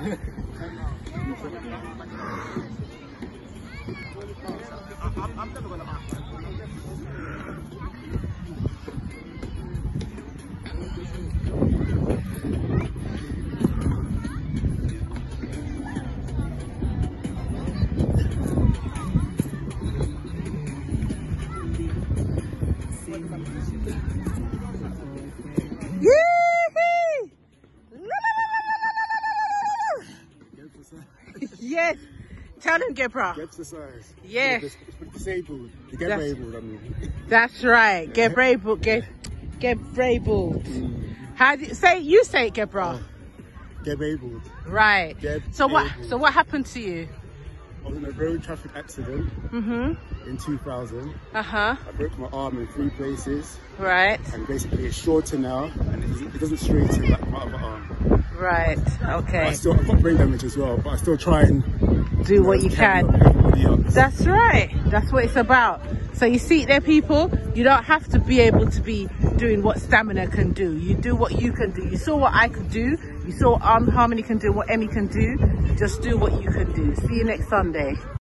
I'm never gonna ask. Yes. Tell him, Gebra. Get exercise. Yeah. Disabled. You get able, I mean. That's right. Gebrable. Gebrable. How do you say? You say it, Gebra. Get able. Right. So what? Able. So what happened to you? I was in a road traffic accident in 2000. I broke my arm in 3 places. Right. And basically it's shorter now, and it doesn't straighten like my other arm. Right. Okay. I've got brain damage as well, but I still try and do what you can. That's right. That's what it's about. So you see there, people, you don't have to be able to be doing what Stamina can do. You do what you can do. You saw what I could do. You saw what Harmony can do, what Emmy can do. Just do what you can do. See you next Sunday.